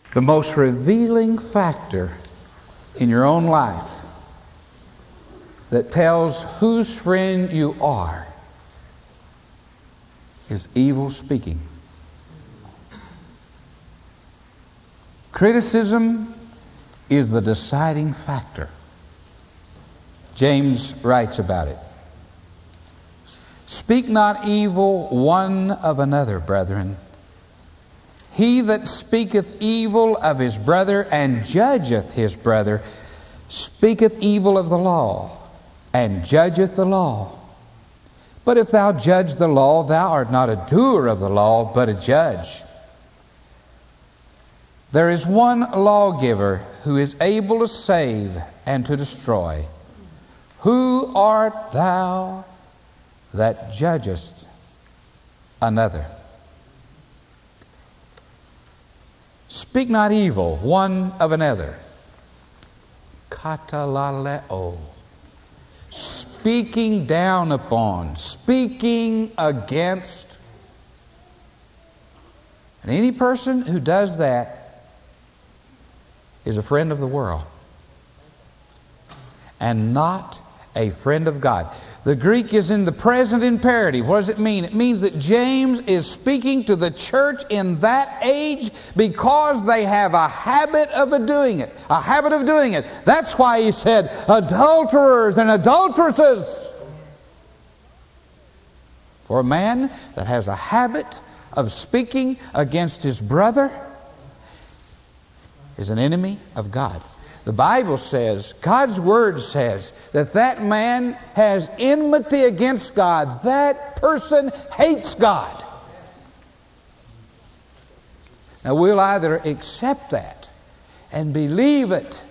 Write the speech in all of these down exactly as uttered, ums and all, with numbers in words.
The most revealing factor in your own life that tells whose friend you are is evil speaking. Criticism is the deciding factor. James writes about it. Speak not evil one of another, brethren. He that speaketh evil of his brother and judgeth his brother speaketh evil of the law and judgeth the law. But if thou judge the law, thou art not a doer of the law, but a judge. There is one lawgiver who is able to save and to destroy. Who art thou that judgest another? Speak not evil one of another. Katalaleo. Speaking down upon, speaking against. And any person who does that is a friend of the world and not a friend of God. The Greek is in the present imperative. What does it mean? It means that James is speaking to the church in that age because they have a habit of doing it. A habit of doing it. That's why he said, adulterers and adulteresses. For a man that has a habit of speaking against his brother is an enemy of God. The Bible says, God's Word says, that that man has enmity against God. That person hates God. Now we'll either accept that and believe it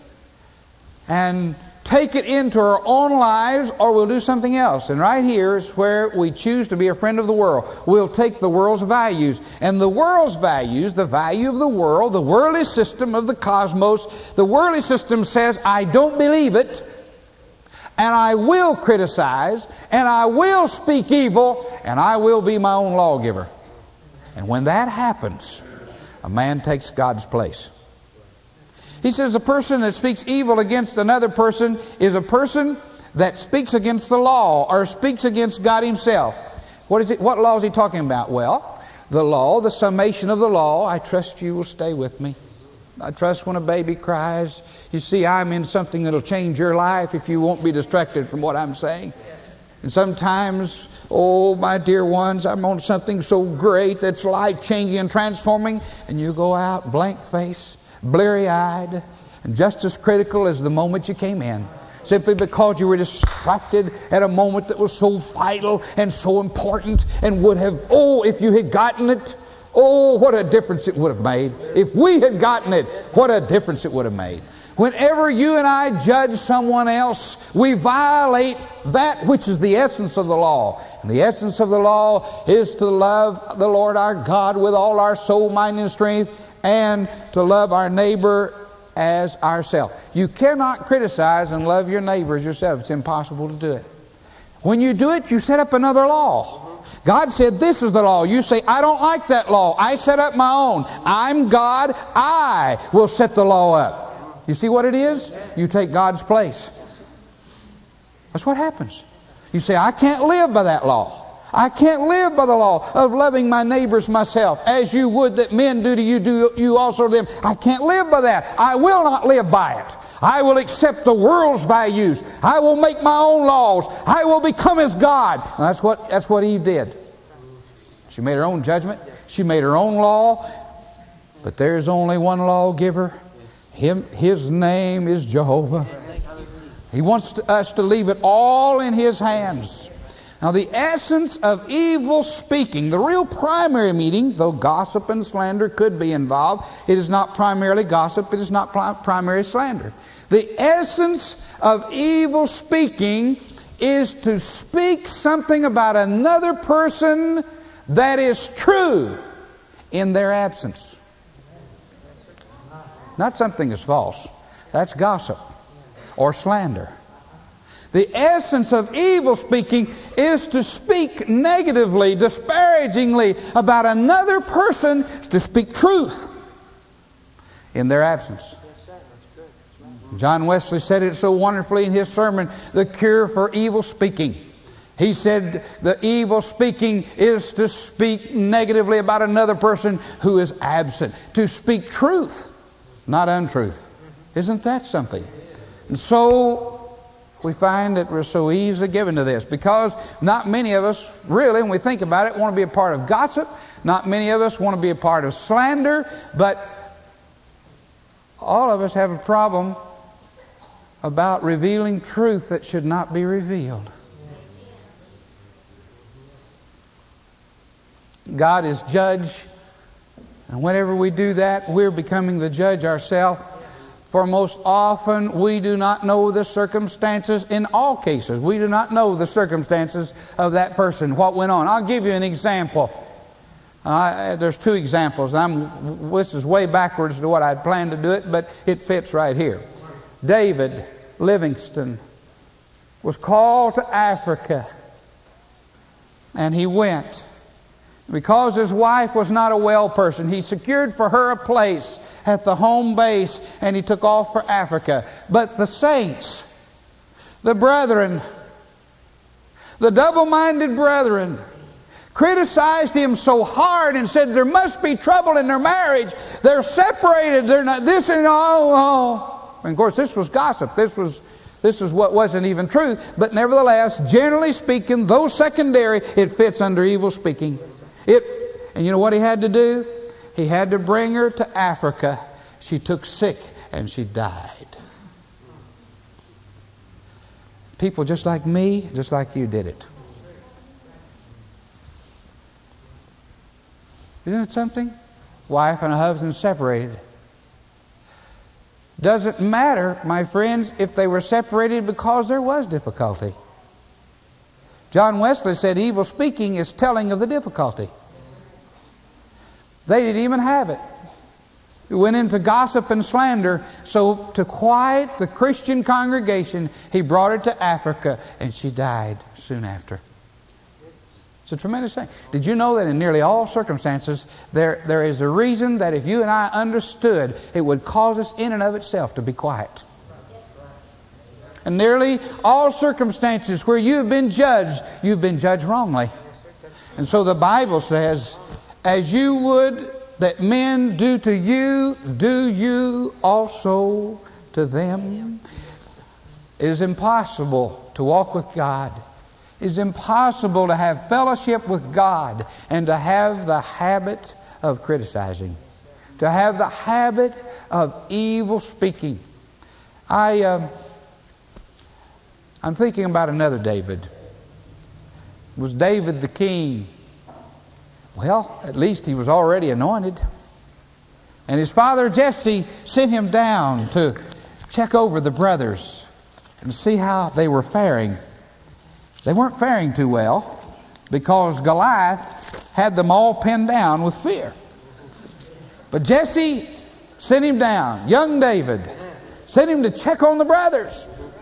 and take it into our own lives, or we'll do something else. And right here is where we choose to be a friend of the world. We'll take the world's values. And the world's values, the value of the world, the worldly system of the cosmos, the worldly system says, I don't believe it, and I will criticize, and I will speak evil, and I will be my own lawgiver. And when that happens, a man takes God's place. He says a person that speaks evil against another person is a person that speaks against the law or speaks against God Himself. What is it? What law is he talking about? Well, the law, the summation of the law. I trust you will stay with me. I trust when a baby cries. You see, I'm in something that'll change your life if you won't be distracted from what I'm saying. And sometimes, oh, my dear ones, I'm on something so great that's life-changing and transforming, and you go out blank-faced, bleary-eyed, and just as critical as the moment you came in, simply because you were distracted at a moment that was so vital and so important and would have, oh, if you had gotten it, oh, what a difference it would have made. If we had gotten it, what a difference it would have made. Whenever you and I judge someone else, we violate that which is the essence of the law. And the essence of the law is to love the Lord our God with all our soul, mind, and strength, and to love our neighbor as ourselves. You cannot criticize and love your neighbor as yourself. It's impossible to do it. When you do it, you set up another law. God said, this is the law. You say, I don't like that law. I set up my own. I'm God. I will set the law up. You see what it is? You take God's place. That's what happens. You say, I can't live by that law. I can't live by the law of loving my neighbors myself. As you would that men do to you, do you also to them. I can't live by that. I will not live by it. I will accept the world's values. I will make my own laws. I will become as God. And that's what, that's what Eve did. She made her own judgment. She made her own law. But there's only one lawgiver. Him, his name is Jehovah. He wants to, us to leave it all in His hands. Now, the essence of evil speaking, the real primary meaning, though gossip and slander could be involved, it is not primarily gossip, it is not primary slander. The essence of evil speaking is to speak something about another person that is true in their absence. Not something that's false. That's gossip or slander. The essence of evil speaking is to speak negatively, disparagingly about another person, to speak truth. in their absence. John Wesley said it so wonderfully in his sermon, The Cure for Evil Speaking. He said the evil speaking is to speak negatively about another person who is absent. To speak truth, not untruth. Isn't that something? And so we find that we're so easily given to this, because not many of us really, when we think about it, want to be a part of gossip. Not many of us want to be a part of slander. But all of us have a problem about revealing truth that should not be revealed. God is judge, and whenever we do that, we're becoming the judge ourselves. For most often, we do not know the circumstances. In all cases, we do not know the circumstances of that person, what went on. I'll give you an example. Uh, there's two examples. I'm, this is way backwards to what I'd planned to do it, but it fits right here. David Livingstone was called to Africa, and he went. Because his wife was not a well person, he secured for her a place at the home base, and he took off for Africa. But the saints, the brethren, the double-minded brethren, criticized him so hard and said there must be trouble in their marriage. They're separated. They're not this and all. Oh. And of course, this was gossip. This was this was what wasn't even true. But nevertheless, generally speaking, though secondary, it fits under evil speaking. It, and you know what he had to do? He had to bring her to Africa. She took sick and she died. People just like me, just like you did it. Isn't it something? Wife and a husband separated. Doesn't matter, my friends, if they were separated because there was difficulty. John Wesley said evil speaking is telling of the difficulty. They didn't even have it. It went into gossip and slander. So to quiet the Christian congregation, he brought her to Africa, and she died soon after. It's a tremendous thing. Did you know that in nearly all circumstances, there, there is a reason that if you and I understood, it would cause us in and of itself to be quiet. And nearly all circumstances where you have been judged, you've been judged wrongly. And so the Bible says, as you would that men do to you, do you also to them. It is impossible to walk with God. It is impossible to have fellowship with God and to have the habit of criticizing, to have the habit of evil speaking. I, uh, I'm thinking about another David. Was David the king? Well, at least he was already anointed. And his father Jesse sent him down to check over the brothers and see how they were faring. They weren't faring too well because Goliath had them all pinned down with fear. But Jesse sent him down, young David, sent him to check on the brothers.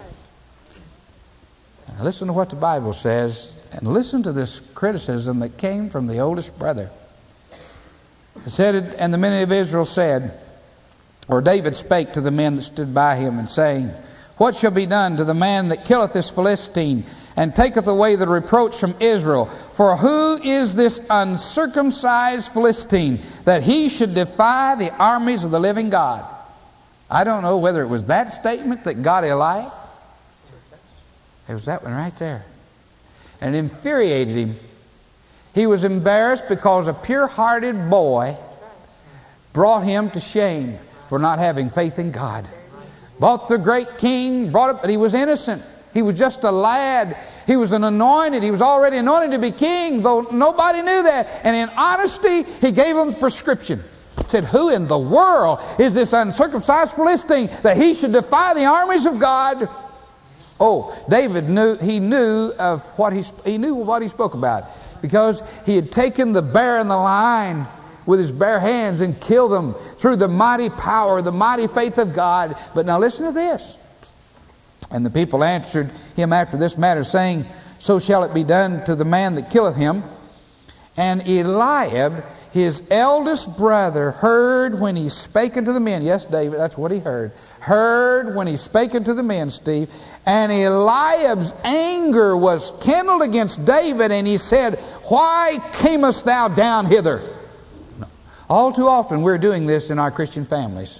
Now listen to what the Bible says. And listen to this criticism that came from the oldest brother. It said, and the men of Israel said, or David spake to the men that stood by him, and saying, what shall be done to the man that killeth this Philistine, and taketh away the reproach from Israel? For who is this uncircumcised Philistine, that he should defy the armies of the living God? I don't know whether it was that statement that got Eliab. It was that one right there. And it infuriated him. He was embarrassed because a pure-hearted boy brought him to shame for not having faith in God. Bought the great king, brought it, but he was innocent. He was just a lad. He was an anointed. He was already anointed to be king, though nobody knew that. And in honesty, he gave him the prescription. He said, who in the world is this uncircumcised Philistine that he should defy the armies of God? Oh, David knew, he knew of what he, he knew what he spoke about, because he had taken the bear and the lion with his bare hands and killed them through the mighty power, the mighty faith of God. But now listen to this. And the people answered him after this matter, saying, so shall it be done to the man that killeth him. And Eliab his eldest brother heard when he spake unto the men. Yes, David, that's what he heard. Heard when he spake unto the men, Steve. And Eliab's anger was kindled against David, and he said, Why camest thou down hither? No. All too often we're doing this in our Christian families.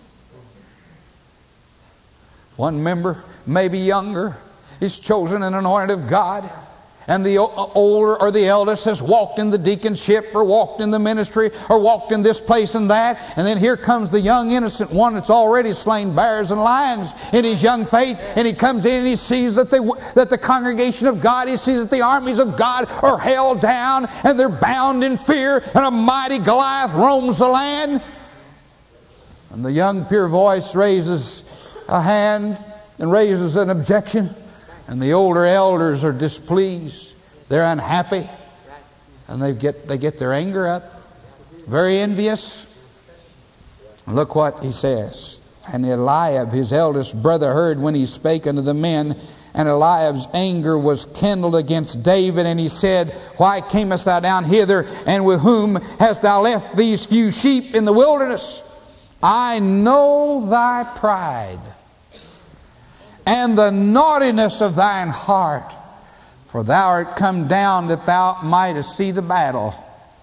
One member, maybe younger, is chosen and anointed of God. And the older or the eldest has walked in the deaconship or walked in the ministry or walked in this place and that. And then here comes the young innocent one that's already slain bears and lions in his young faith. And he comes in and he sees that, they, that the congregation of God, he sees that the armies of God are held down and they're bound in fear. And a mighty Goliath roams the land. And the young pure voice raises a hand and raises an objection. And the older elders are displeased. They're unhappy. And they get, they get their anger up. Very envious. And look what he says. And Eliab, his eldest brother, heard when he spake unto the men. And Eliab's anger was kindled against David. And he said, Why camest thou down hither? And with whom hast thou left these few sheep in the wilderness? I know thy pride and the naughtiness of thine heart, for thou art come down that thou mightest see the battle.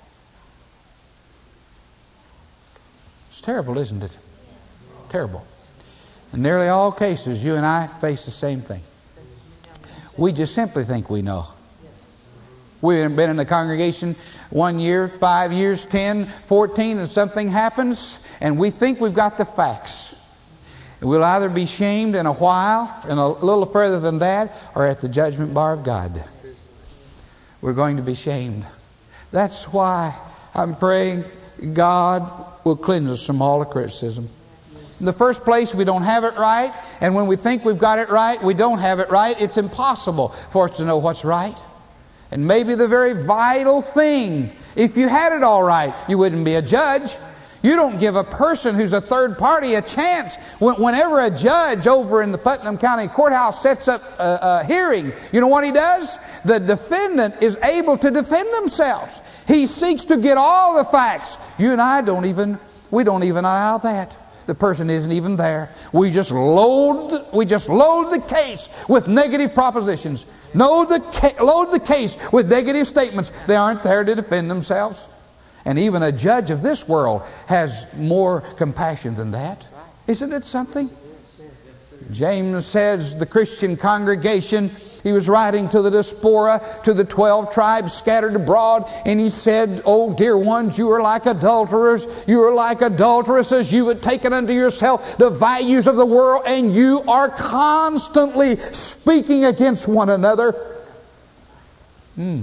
It's terrible, isn't it? Terrible. In nearly all cases, you and I face the same thing. We just simply think we know. We've been in the congregation one year, five years, ten, fourteen, and something happens, and we think we've got the facts. We'll either be shamed in a while, and a little further than that, or at the judgment bar of God. We're going to be shamed. That's why I'm praying God will cleanse us from all the criticism. In the first place, we don't have it right, and when we think we've got it right, we don't have it right. It's impossible for us to know what's right. And maybe the very vital thing, if you had it all right, you wouldn't be a judge. You don't give a person who's a third party a chance. Whenever a judge over in the Putnam County Courthouse sets up a, a hearing, you know what he does? The defendant is able to defend themselves. He seeks to get all the facts. You and I don't even, we don't even allow that. The person isn't even there. We just load, we just load the case with negative propositions. Load the, load the case with negative statements. They aren't there to defend themselves. And even a judge of this world has more compassion than that. Isn't it something? James says the Christian congregation, he was writing to the diaspora, to the twelve tribes scattered abroad, and he said, Oh, dear ones, you are like adulterers. You are like adulteresses. You have taken unto yourself the values of the world, and you are constantly speaking against one another. Hmm.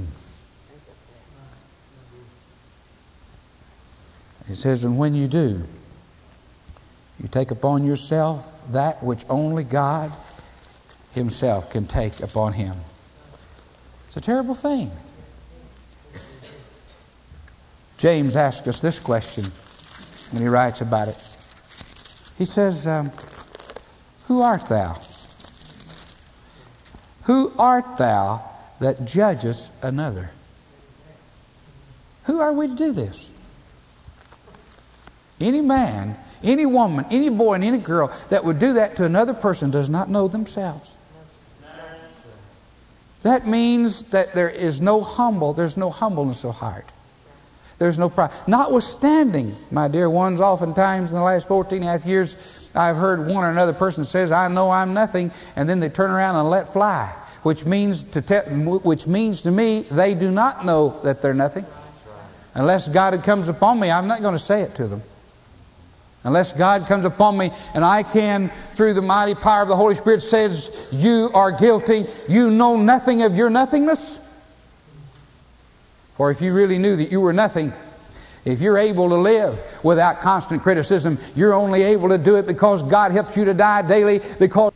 He says, and when you do, you take upon yourself that which only God Himself can take upon Him. It's a terrible thing. James asks us this question when he writes about it. He says, um, Who art thou? Who art thou that judgest another? Who are we to do this? Any man, any woman, any boy, and any girl that would do that to another person does not know themselves. That means that there is no humble, there's no humbleness of heart. There's no pride. Notwithstanding, my dear ones, oftentimes in the last fourteen and a half years, I've heard one or another person says, I know I'm nothing, and then they turn around and let fly, which means to, te- which means to me they do not know that they're nothing. Unless God comes upon me, I'm not going to say it to them. Unless God comes upon me and I can, through the mighty power of the Holy Spirit, says, you are guilty, you know nothing of your nothingness. For if you really knew that you were nothing, if you're able to live without constant criticism, you're only able to do it because God helps you to die daily, because,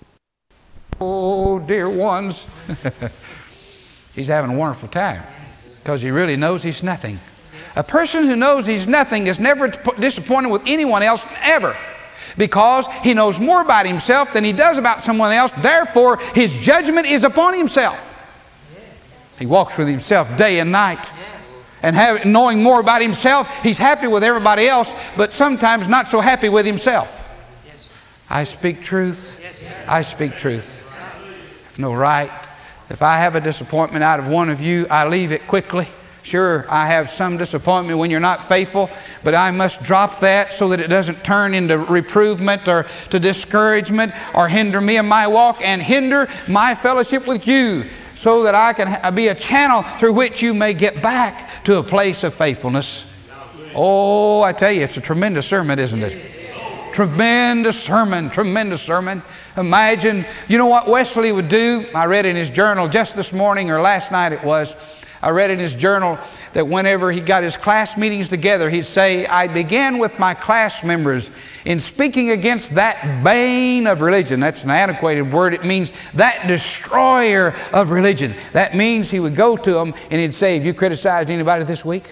oh dear ones, he's having a wonderful time because he really knows he's nothing. A person who knows he's nothing is never disappointed with anyone else, ever. Because he knows more about himself than he does about someone else. Therefore, his judgment is upon himself. He walks with himself day and night. and have, knowing more about himself. He's happy with everybody else, but sometimes not so happy with himself. Yes. I speak truth. Yes, I speak truth. No right. If I have a disappointment out of one of you, I leave it quickly. Sure, I have some disappointment when you're not faithful, but I must drop that so that it doesn't turn into reprovement or to discouragement or hinder me in my walk and hinder my fellowship with you, so that I can be a channel through which you may get back to a place of faithfulness. Oh, I tell you, it's a tremendous sermon, isn't it? Tremendous sermon, tremendous sermon. Imagine, you know what Wesley would do? I read in his journal just this morning, or last night it was, I read in his journal that whenever he got his class meetings together, he'd say, I began with my class members in speaking against that bane of religion. That's an antiquated word. It means that destroyer of religion. That means he would go to them and he'd say, have you criticized anybody this week?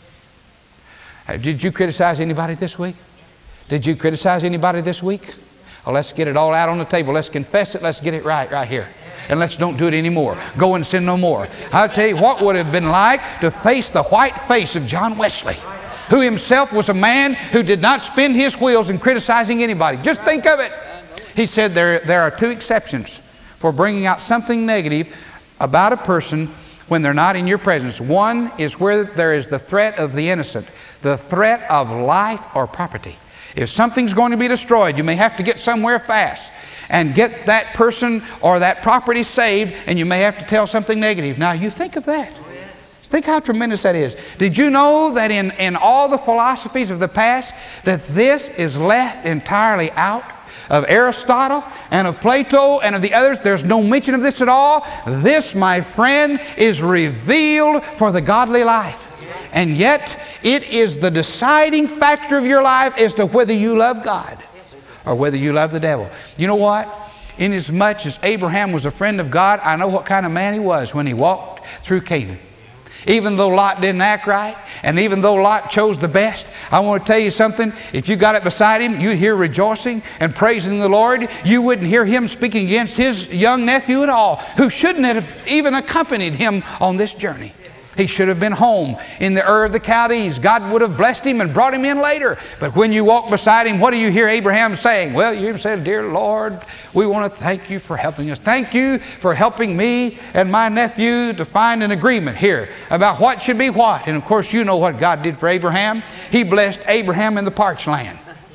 Did you criticize anybody this week? Did you criticize anybody this week? Well, let's get it all out on the table. Let's confess it. Let's get it right right here. And let's don't do it anymore. Go and sin no more. I'll tell you what would have been like to face the white face of John Wesley, who himself was a man who did not spin his wheels in criticizing anybody. Just think of it. He said there, there are two exceptions for bringing out something negative about a person when they're not in your presence. One is where there is the threat of the innocent, the threat of life or property. If something's going to be destroyed, you may have to get somewhere fast and get that person or that property saved, and you may have to tell something negative. Now, you think of that. Oh, yes. Think how tremendous that is. Did you know that in, in all the philosophies of the past, that this is left entirely out? Of Aristotle and of Plato and of the others, there's no mention of this at all. This, my friend, is revealed for the godly life. And yet, it is the deciding factor of your life as to whether you love God or whether you love the devil. You know what? Inasmuch as Abraham was a friend of God, I know what kind of man he was when he walked through Canaan. Even though Lot didn't act right, and even though Lot chose the best, I want to tell you something. If you got it beside him, you'd hear rejoicing and praising the Lord. You wouldn't hear him speaking against his young nephew at all, who shouldn't have even accompanied him on this journey. He should have been home in the Ur of the Chaldees. God would have blessed him and brought him in later. But when you walk beside him, what do you hear Abraham saying? Well, you said, dear Lord, we want to thank you for helping us. Thank you for helping me and my nephew to find an agreement here about what should be what. And of course, you know what God did for Abraham. He blessed Abraham in the parched land.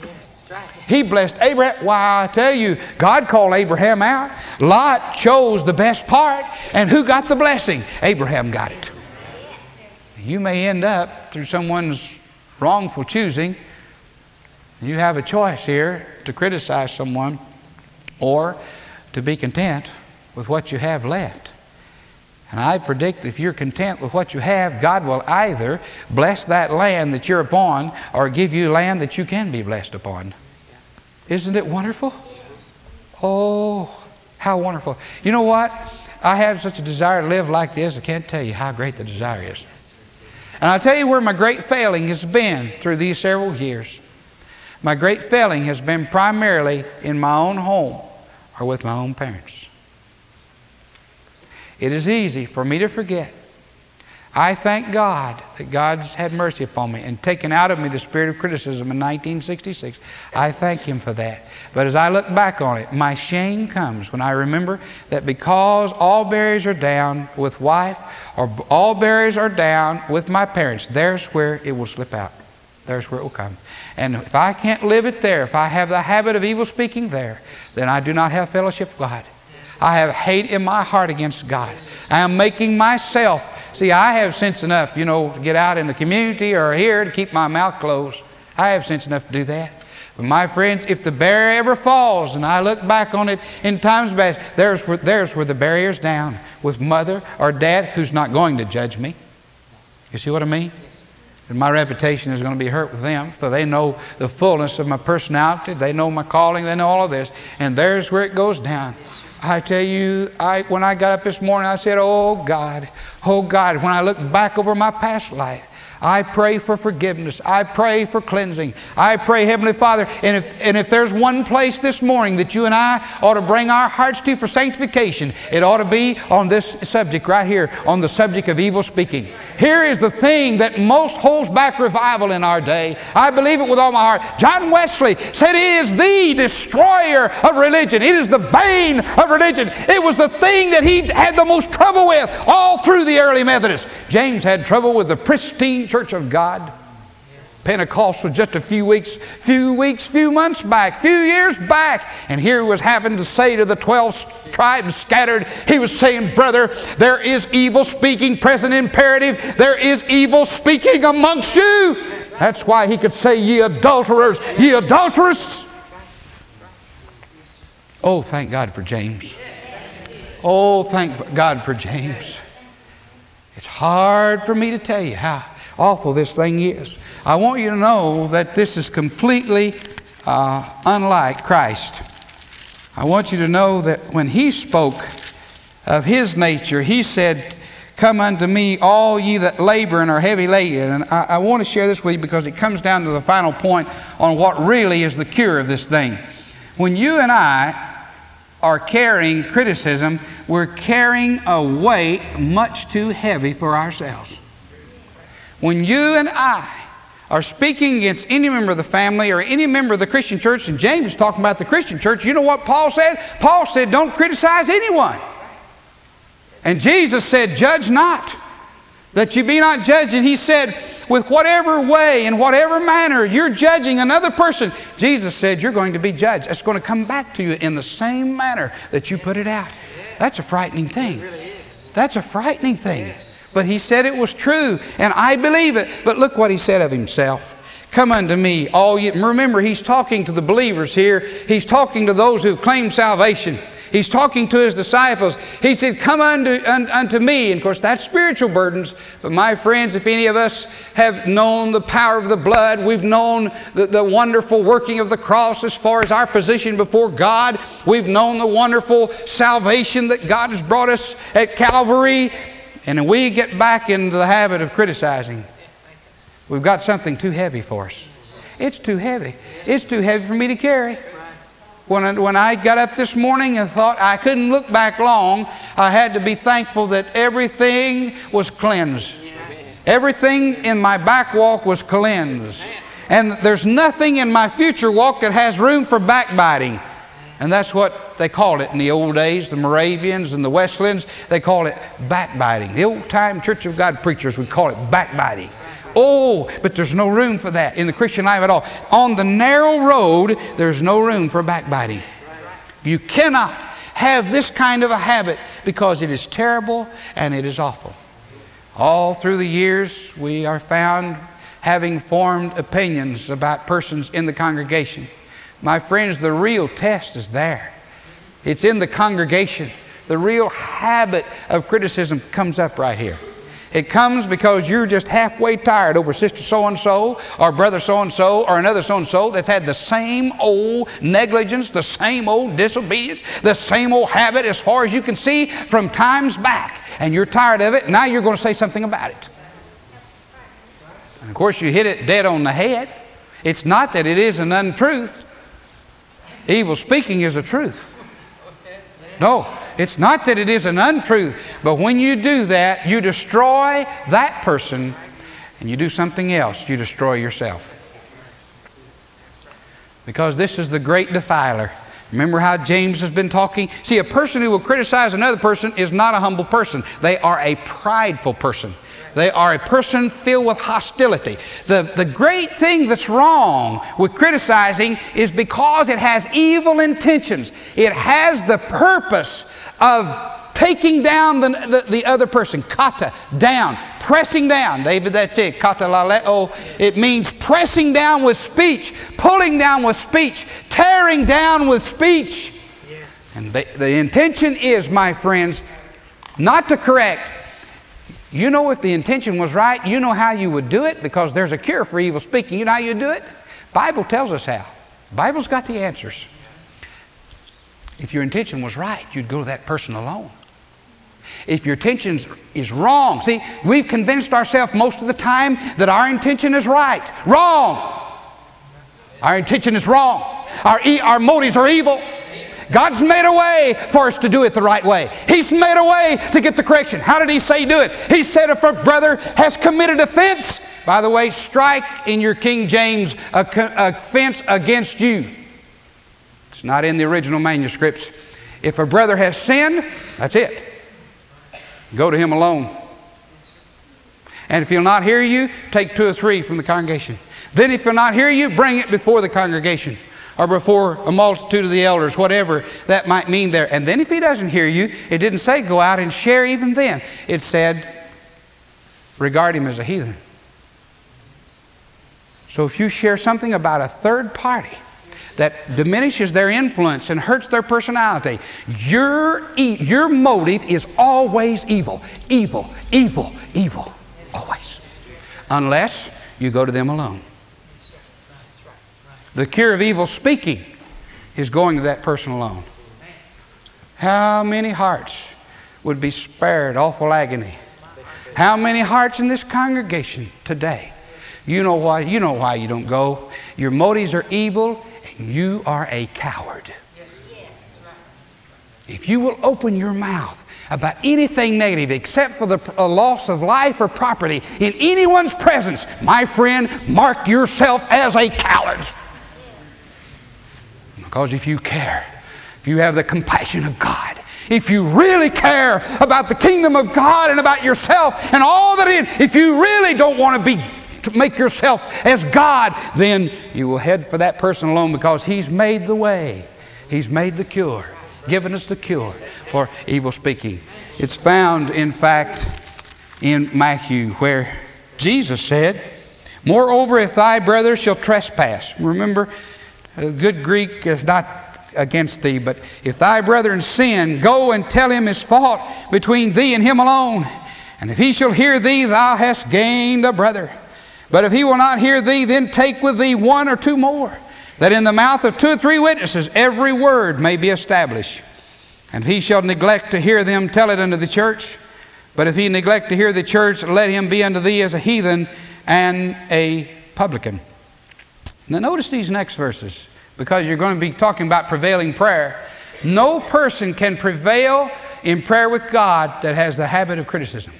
He blessed Abraham. Why, I tell you, God called Abraham out. Lot chose the best part. And who got the blessing? Abraham got it. You may end up through someone's wrongful choosing. You have a choice here to criticize someone or to be content with what you have left. And I predict if you're content with what you have, God will either bless that land that you're upon or give you land that you can be blessed upon. Isn't it wonderful? Oh, how wonderful. You know what? I have such a desire to live like this, I can't tell you how great the desire is. And I'll tell you where my great failing has been through these several years. My great failing has been primarily in my own home or with my own parents. It is easy for me to forget. I thank God that God's had mercy upon me and taken out of me the spirit of criticism in nineteen sixty-six. I thank Him for that. But as I look back on it, my shame comes when I remember that because all barriers are down with wife or all barriers are down with my parents, there's where it will slip out. There's where it will come. And if I can't live it there, if I have the habit of evil speaking there, then I do not have fellowship with God. I have hate in my heart against God. I am making myself... See, I have sense enough, you know, to get out in the community or here to keep my mouth closed. I have sense enough to do that. But my friends, if the barrier ever falls, and I look back on it in times past, there's where, there's where the barrier's down with mother or dad who's not going to judge me. You see what I mean? And my reputation is going to be hurt with them, for they know the fullness of my personality. They know my calling. They know all of this. And there's where it goes down. I tell you, I, when I got up this morning, I said, oh God, oh God, when I look back over my past life, I pray for forgiveness. I pray for cleansing. I pray, Heavenly Father, and if, and if there's one place this morning that you and I ought to bring our hearts to for sanctification, it ought to be on this subject right here, on the subject of evil speaking. Here is the thing that most holds back revival in our day. I believe it with all my heart. John Wesley said it is the destroyer of religion. It is the bane of religion. It was the thing that he had the most trouble with all through the early Methodists. James had trouble with the pristine Church of God. Pentecost was just a few weeks, few weeks, few months back, few years back. And here he was having to say to the twelve tribes scattered, he was saying, brother, there is evil speaking, present imperative. There is evil speaking amongst you. That's why he could say, ye adulterers, ye adulteress. Oh, thank God for James. Oh, thank God for James. It's hard for me to tell you how awful this thing is. I want you to know that this is completely uh, unlike Christ. I want you to know that when He spoke of His nature, He said, come unto me, all ye that labor and are heavy laden. And I, I want to share this with you because it comes down to the final point on what really is the cure of this thing. When you and I are carrying criticism, we're carrying a weight much too heavy for ourselves. When you and I are speaking against any member of the family or any member of the Christian church, and James is talking about the Christian church, you know what Paul said? Paul said, don't criticize anyone. And Jesus said, judge not, that you be not judged. And He said, with whatever way, in whatever manner you're judging another person, Jesus said, you're going to be judged. It's going to come back to you in the same manner that you put it out. That's a frightening thing. That's a frightening thing. But He said it was true, and I believe it. But look what He said of Himself. Come unto me, all ye. Remember, He's talking to the believers here. He's talking to those who claim salvation. He's talking to His disciples. He said, come unto, un, unto me. And of course, that's spiritual burdens. But my friends, if any of us have known the power of the blood, we've known the, the wonderful working of the cross as far as our position before God. We've known the wonderful salvation that God has brought us at Calvary. And we get back into the habit of criticizing. We've got something too heavy for us. It's too heavy. It's too heavy for me to carry. When I, when I got up this morning and thought I couldn't look back long, I had to be thankful that everything was cleansed. Everything in my back walk was cleansed. And there's nothing in my future walk that has room for backbiting. And that's what they called it in the old days, the Moravians and the Wesleyans. They called it backbiting. The old-time Church of God preachers would call it backbiting. Oh, but there's no room for that in the Christian life at all. On the narrow road, there's no room for backbiting. You cannot have this kind of a habit because it is terrible and it is awful. All through the years, we are found having formed opinions about persons in the congregation. My friends, the real test is there. It's in the congregation. The real habit of criticism comes up right here. It comes because you're just halfway tired over sister so-and-so or brother so-and-so or another so-and-so that's had the same old negligence, the same old disobedience, the same old habit as far as you can see from times back. And you're tired of it. Now you're going to say something about it. And of course, you hit it dead on the head. It's not that it is an untruth. Evil speaking is a truth. No, it's not that it is an untruth. But when you do that, you destroy that person and you do something else. You destroy yourself. Because this is the great defiler. Remember how James has been talking? See, a person who will criticize another person is not a humble person. They are a prideful person. They are a person filled with hostility. The, the great thing that's wrong with criticizing is because it has evil intentions. It has the purpose of taking down the, the, the other person. Kata, down, pressing down. David, that's it. Kata laleo. It means pressing down with speech, pulling down with speech, tearing down with speech. Yes. And the, the intention is, my friends, not to correct. You know, if the intention was right, you know how you would do it because there's a cure for evil speaking. You know how you do it? The Bible tells us how. The Bible's got the answers. If your intention was right, you'd go to that person alone. If your intention is wrong. See, we've convinced ourselves most of the time that our intention is right. Wrong. Our intention is wrong. Our, e our motives are evil. God's made a way for us to do it the right way. He's made a way to get the correction. How did He say do it? He said if a brother has committed offense, by the way, strike in your King James a offense against you. It's not in the original manuscripts. If a brother has sinned, that's it. Go to him alone. And if he'll not hear you, take two or three from the congregation. Then if he'll not hear you, bring it before the congregation or before a multitude of the elders, whatever that might mean there. And then if he doesn't hear you, it didn't say go out and share even then. It said regard him as a heathen. So if you share something about a third party that diminishes their influence and hurts their personality, your, e your motive is always evil. Evil, evil, evil. Always. Unless you go to them alone. The cure of evil speaking is going to that person alone. How many hearts would be spared awful agony? How many hearts in this congregation today? You know why, you know why you don't go. Your motives are evil. You are a coward. If you will open your mouth about anything negative except for the uh, loss of life or property in anyone's presence, my friend, mark yourself as a coward. Because if you care, if you have the compassion of God, if you really care about the kingdom of God and about yourself and all that it is, if you really don't want to be to make yourself as God, then you will head for that person alone, because He's made the way. He's made the cure, given us the cure for evil speaking. It's found, in fact, in Matthew, where Jesus said, moreover, if thy brother shall trespass. Remember, a good Greek is not against thee, but if thy brother sin, go and tell him his fault between thee and him alone. And if he shall hear thee, thou hast gained a brother. But if he will not hear thee, then take with thee one or two more, that in the mouth of two or three witnesses every word may be established. And if he shall neglect to hear them, tell it unto the church. But if he neglect to hear the church, let him be unto thee as a heathen and a publican. Now notice these next verses, because you're going to be talking about prevailing prayer. No person can prevail in prayer with God that has the habit of criticism.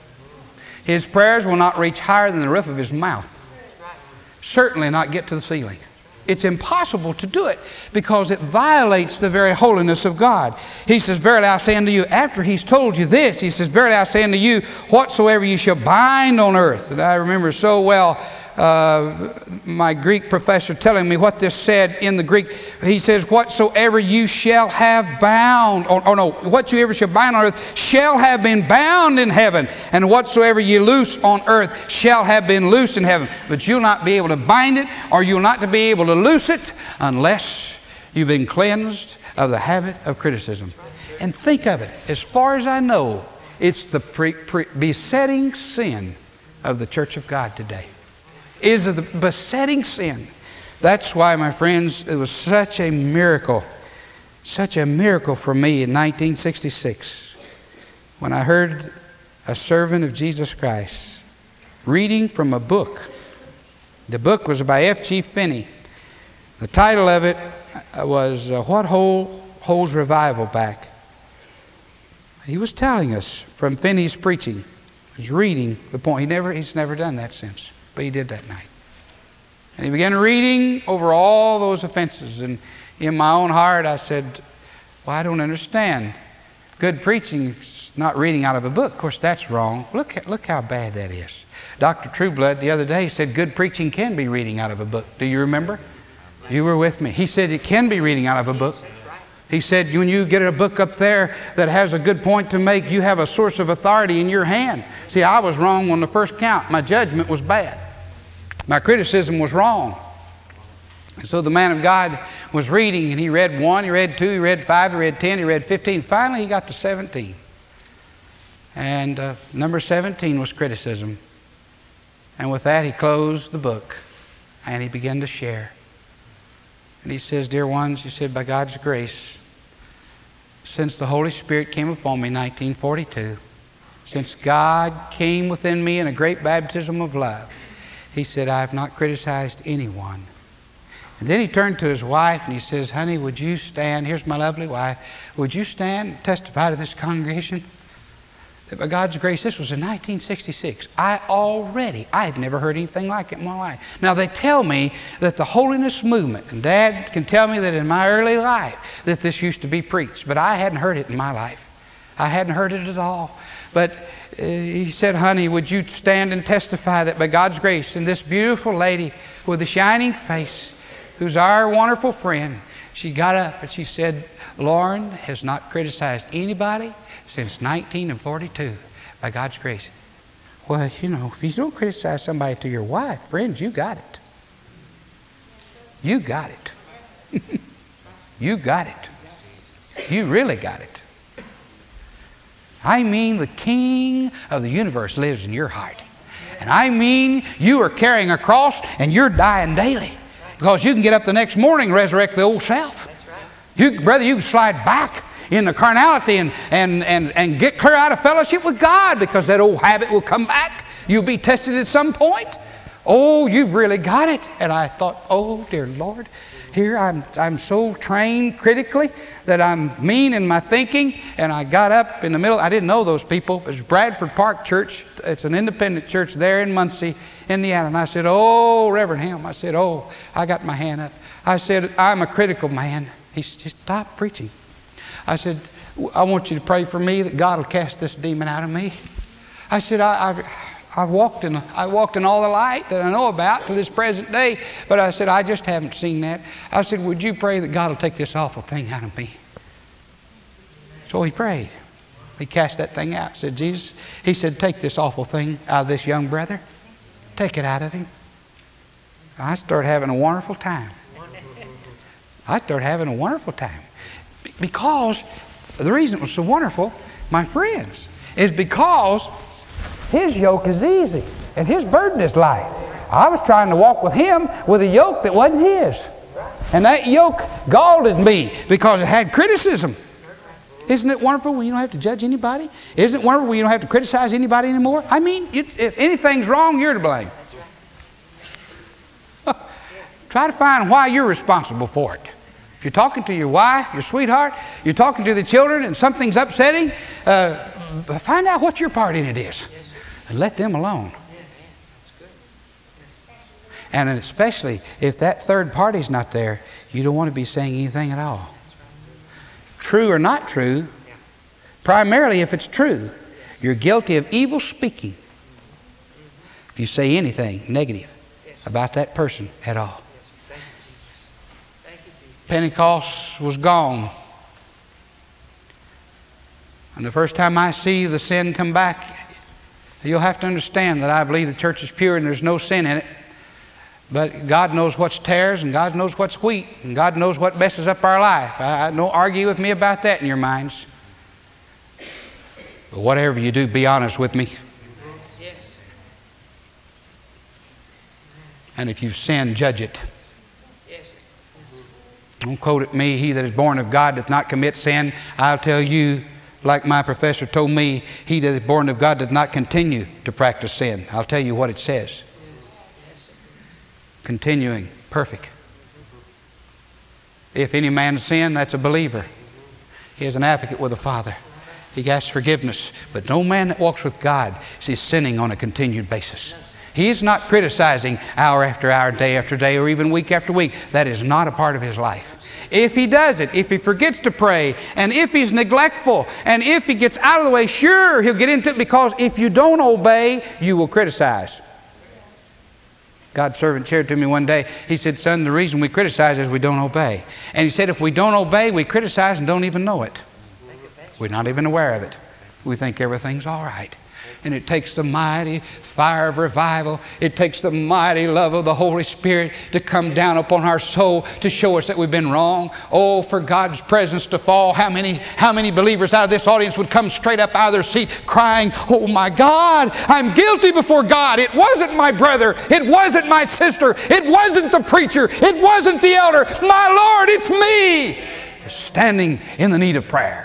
His prayers will not reach higher than the roof of his mouth. Certainly not get to the ceiling. It's impossible to do it because it violates the very holiness of God. He says, verily I say unto you, after He's told you this, He says, verily I say unto you, whatsoever you shall bind on earth. And I remember so well uh, my Greek professor telling me what this said in the Greek. He says, whatsoever you shall have bound, or, or no, whatsoever shall bind on earth shall have been bound in heaven, and whatsoever you loose on earth shall have been loosed in heaven. But you'll not be able to bind it, or you'll not be able to loose it, unless you've been cleansed of the habit of criticism. And think of it, as far as I know, it's the pre, pre, besetting sin of the Church of God today. Is the besetting sin. That's why, my friends, it was such a miracle, such a miracle for me in nineteen sixty-six when I heard a servant of Jesus Christ reading from a book. The book was by F G Finney. The title of it was uh, What Hold, Holds Revival Back? He was telling us from Finney's preaching. He was reading the point. He never, he's never done that since. But he did that night. And he began reading over all those offenses. And in my own heart, I said, well, I don't understand. Good preaching is not reading out of a book. Of course, that's wrong. Look, look how bad that is. Doctor Trueblood the other day said good preaching can be reading out of a book. Do you remember? You were with me. He said it can be reading out of a book. He said when you get a book up there that has a good point to make, you have a source of authority in your hand. See, I was wrong on the first count. My judgment was bad. My criticism was wrong. And so the man of God was reading, and he read one, he read two, he read five, he read ten, he read fifteen. Finally, he got to seventeen. And uh, number seventeen was criticism. And with that, he closed the book, and he began to share. And he says, dear ones, he said, by God's grace, since the Holy Spirit came upon me in nineteen forty-two, since God came within me in a great baptism of love, he said, I have not criticized anyone. And then he turned to his wife and he says, honey, would you stand? Here's my lovely wife. Would you stand and testify to this congregation that by God's grace, this was in nineteen sixty-six. I already, I had never heard anything like it in my life. Now they tell me that the holiness movement, and Dad can tell me that in my early life that this used to be preached, but I hadn't heard it in my life. I hadn't heard it at all. But uh, he said, honey, would you stand and testify that by God's grace, and this beautiful lady with a shining face, who's our wonderful friend, she got up and she said, Lauren has not criticized anybody since nineteen forty-two, by God's grace. Well, you know, if you don't criticize somebody to your wife, friends, you got it. You got it. You got it. You really got it. I mean, the King of the universe lives in your heart. And I mean, you are carrying a cross and you're dying daily. Because you can get up the next morning and resurrect the old self. You, brother, you can slide back in the carnality and, and, and, and get clear out of fellowship with God, because that old habit will come back. You'll be tested at some point. Oh, you've really got it. And I thought, oh, dear Lord, here I'm, I'm so trained critically that I'm mean in my thinking. And I got up in the middle. I didn't know those people. It was Bradford Park Church. It's an independent church there in Muncie, Indiana. And I said, oh, Reverend Helm. I said, oh, I got my hand up. I said, I'm a critical man. He said, stop preaching. I said, I want you to pray for me that God will cast this demon out of me. I said, I, I, I, walked in, I walked in all the light that I know about to this present day, but I said, I just haven't seen that. I said, would you pray that God will take this awful thing out of me? So he prayed. He cast that thing out. Said, Jesus, he said, take this awful thing out of this young brother. Take it out of him. I started having a wonderful time. I started having a wonderful time. Because the reason it was so wonderful, my friends, is because his yoke is easy and his burden is light. I was trying to walk with him with a yoke that wasn't his. And that yoke galled me because it had criticism. Isn't it wonderful when you don't have to judge anybody? Isn't it wonderful when you don't have to criticize anybody anymore? I mean, it, if anything's wrong, you're to blame. Try to find why you're responsible for it. If you're talking to your wife, your sweetheart, you're talking to the children and something's upsetting, uh, find out what your part in it is and let them alone. And especially if that third party's not there, you don't want to be saying anything at all. True or not true, primarily if it's true, you're guilty of evil speaking if you say anything negative about that person at all. Pentecost was gone. And the first time I see the sin come back, you'll have to understand that I believe the church is pure and there's no sin in it. But God knows what's tares and God knows what's wheat. And God knows what messes up our life. I, I don't argue with me about that in your minds. But whatever you do, be honest with me. Yes. And if you've sinned, judge it. Don't quote at me, he that is born of God doth not commit sin. I'll tell you, like my professor told me, he that is born of God doth not continue to practice sin. I'll tell you what it says. Continuing, perfect. If any man sin, that's a believer. He is an advocate with the Father. He asks forgiveness. But no man that walks with God is sinning on a continued basis. He is not criticizing hour after hour, day after day, or even week after week. That is not a part of his life. If he does it, if he forgets to pray, and if he's neglectful, and if he gets out of the way, sure, he'll get into it, because if you don't obey, you will criticize. God's servant shared to me one day. He said, son, the reason we criticize is we don't obey. And he said, if we don't obey, we criticize and don't even know it. We're not even aware of it. We think everything's all right. And it takes the mighty fire of revival. It takes the mighty love of the Holy Spirit to come down upon our soul to show us that we've been wrong. Oh, for God's presence to fall. How many, how many believers out of this audience would come straight up out of their seat crying, oh my God, I'm guilty before God. It wasn't my brother. It wasn't my sister. It wasn't the preacher. It wasn't the elder. My Lord, it's me. Standing in the need of prayer.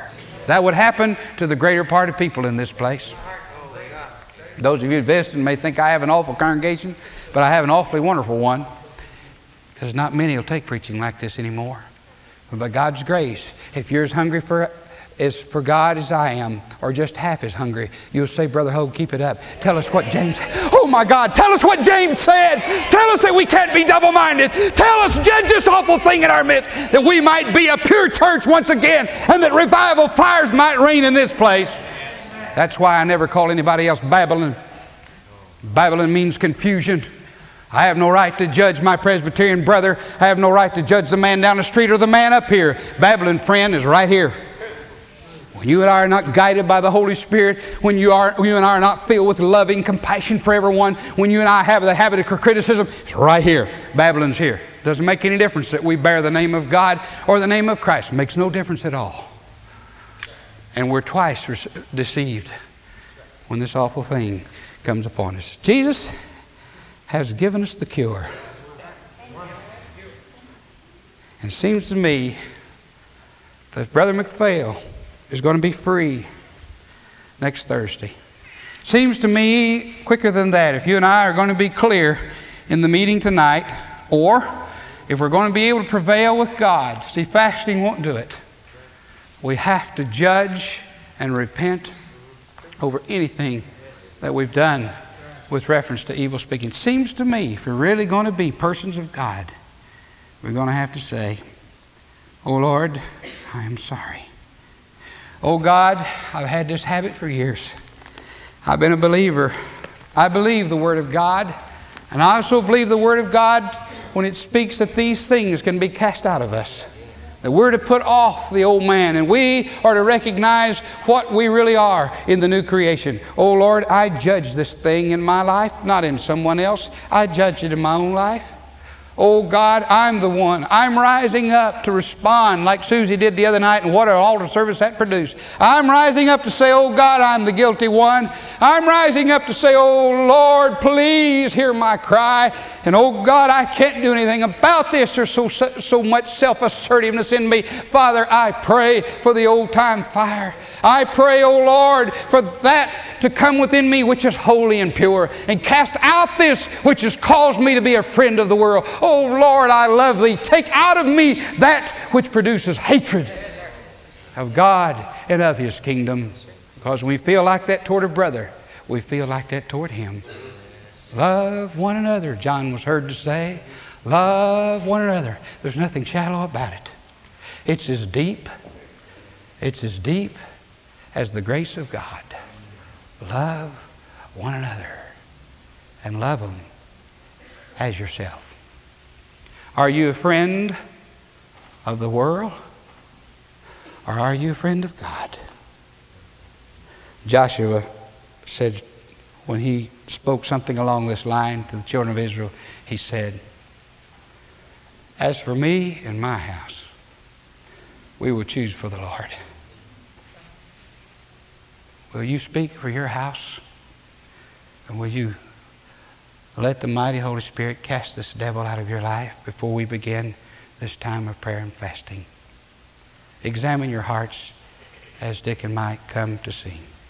That would happen to the greater part of people in this place. Those of you visiting may think I have an awful congregation, but I have an awfully wonderful one, because not many will take preaching like this anymore. But by God's grace, if you're as hungry for as for God as I am, or just half as hungry, you'll say, Brother Hogue, keep it up. Tell us what James said. Oh my God, tell us what James said. Tell us that we can't be double-minded. Tell us, judge this awful thing in our midst, that we might be a pure church once again, and that revival fires might reign in this place. That's why I never call anybody else Babylon. Babylon means confusion. I have no right to judge my Presbyterian brother. I have no right to judge the man down the street or the man up here. Babylon, friend, is right here. When you and I are not guided by the Holy Spirit, when you, are, you and I are not filled with loving compassion for everyone, when you and I have the habit of criticism, it's right here. Babylon's here. Doesn't make any difference that we bear the name of God or the name of Christ. It makes no difference at all. And we're twice deceived when this awful thing comes upon us. Jesus has given us the cure. And it seems to me that Brother McPhail is going to be free next Thursday. Seems to me quicker than that. If you and I are going to be clear in the meeting tonight, or if we're going to be able to prevail with God, see, fasting won't do it. We have to judge and repent over anything that we've done with reference to evil speaking. Seems to me, if we're really going to be persons of God, we're going to have to say, oh Lord, I am sorry. Oh God, I've had this habit for years. I've been a believer. I believe the Word of God, and I also believe the Word of God when it speaks that these things can be cast out of us. That we're to put off the old man, and we are to recognize what we really are in the new creation. Oh Lord, I judge this thing in my life, not in someone else. I judge it in my own life. Oh God, I'm the one. I'm rising up to respond like Susie did the other night, and what an altar service that produced. I'm rising up to say, oh God, I'm the guilty one. I'm rising up to say, oh Lord, please hear my cry. And oh God, I can't do anything about this. There's so, so much self-assertiveness in me. Father, I pray for the old-time fire. I pray, oh Lord, for that to come within me which is holy and pure, and cast out this which has caused me to be a friend of the world. Oh Lord, I love Thee. Take out of me that which produces hatred of God and of His kingdom. Because when we feel like that toward a brother, we feel like that toward Him. Love one another, John was heard to say. Love one another. There's nothing shallow about it. It's as deep, it's as deep as the grace of God. Love one another and love them as yourself. Are you a friend of the world, or are you a friend of God? Joshua said, when he spoke something along this line to the children of Israel, he said, as for me and my house, we will choose for the Lord. Will you speak for your house? And will you let the mighty Holy Spirit cast this devil out of your life before we begin this time of prayer and fasting? Examine your hearts as Dick and Mike come to sing.